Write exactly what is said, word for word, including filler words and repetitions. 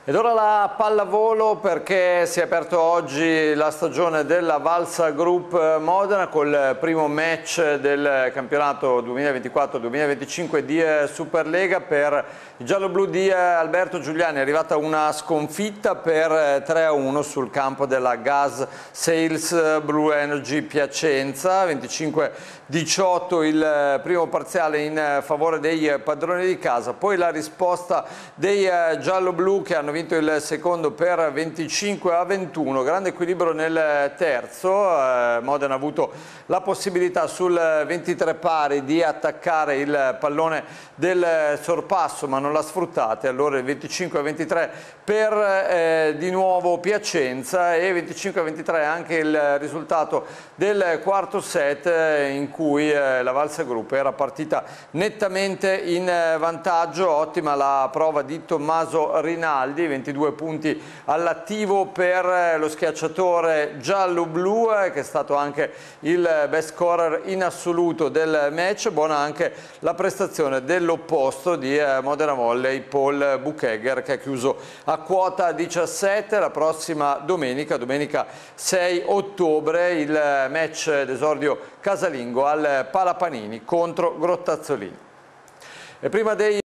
Ed ora la pallavolo, perché si è aperto oggi la stagione della Valsa Group Modena col primo match del campionato duemilaventiquattro duemilaventicinque di Superlega. Per i gialloblu di Alberto Giuliani è arrivata una sconfitta per tre a uno sul campo della Gas Sales Blue Energy Piacenza. venticinque diciotto il primo parziale in favore dei padroni di casa, poi la risposta dei gialloblu che hanno vinto il secondo per venticinque a ventuno, grande equilibrio nel terzo. eh, Modena ha avuto la possibilità sul ventitré pari di attaccare il pallone del sorpasso, ma non l'ha sfruttata, allora il venticinque a ventitré per eh, di nuovo Piacenza, e venticinque a ventitré anche il risultato del quarto set, eh, in cui eh, la Valsa Group era partita nettamente in eh, vantaggio. Ottima la prova di Tommaso Rinaldi, ventidue punti all'attivo per eh, lo schiacciatore giallo-blu, eh, che è stato anche il best scorer in assoluto del match. Buona anche la prestazione dell'opposto di eh, Modena Volley, Paul Buchegger, che ha chiuso a quota diciassette. La prossima domenica, domenica sei ottobre, il match d'esordio casalingo al Palapanini contro Grottazzolini. E prima dei